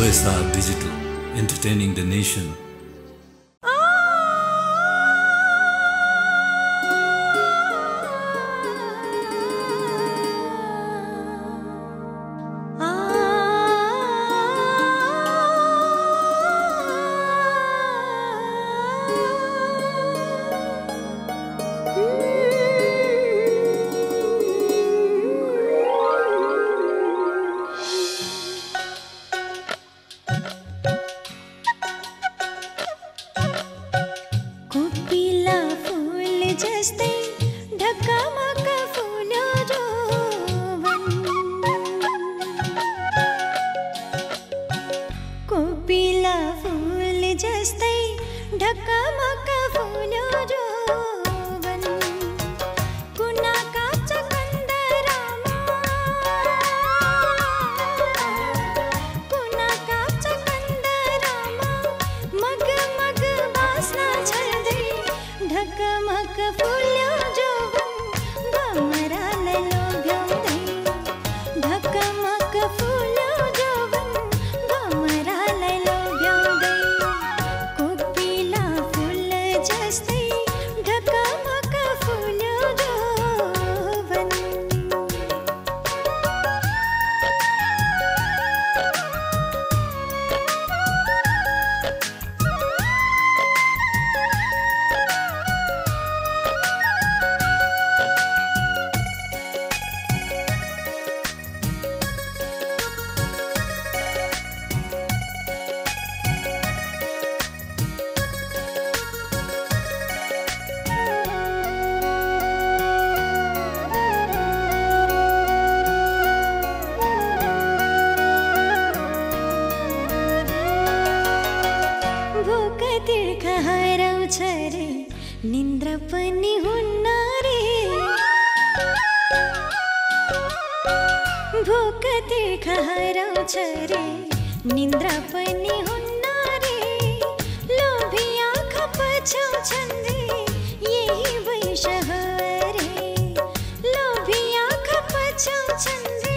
OSR Digital, entertaining the nation. निन्द्रा पनि हुन्न रे भोक तिर्खा हराउँछ रे निन्द्रा पनि हुन्न रे लोभी आँखा पछ्याउँछन् रे यही वैश हो रे लोभी आँखा पछ्याउँछन् रे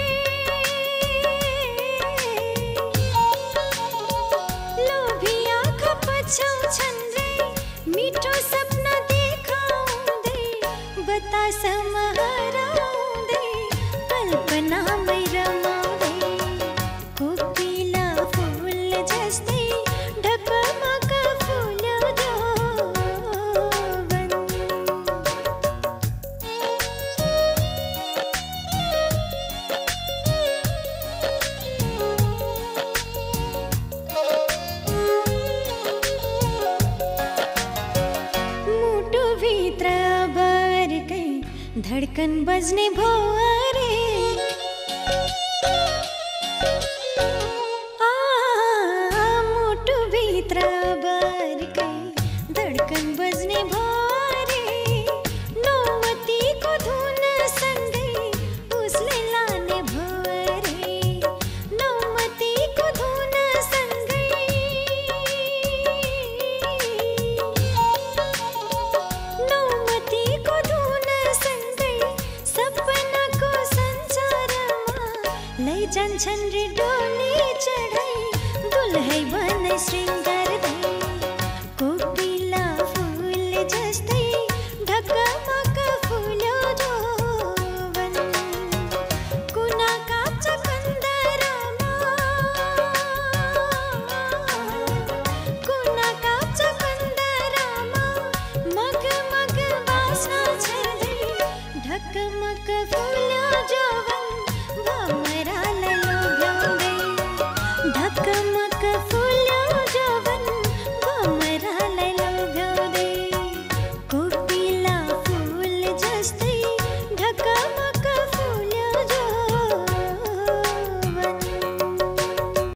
लोभी आँखा पछ्याउँछन् रे मिठो सपना देखाउँदै बतासमा हराउँदै कल्पनामै रमाउँदै कोपिला फुल जस्तै ढकमक फुल्यो जोवन मुटुभित्र बर्कै धड्कन बज्ने भो रे मुटुभित्र बर्कै धड्कन बज्ने भो रे नौमतीको धुन सँगै उसले लाने भो रे नौमतीको धुन सँगै नौमतीको धुन सँगै सपनाको संसारमा लैजान्छन् रे डोली चढाइ दुल्है बनै श्रृङ्गारदै कोपिला फुल जस्तै ढकमक फुल्यो जोवन कुना काप्छ कन्दरमा कुना काप्छ कन्दरमा मग मग बास्ना छँदै ढकमक फुल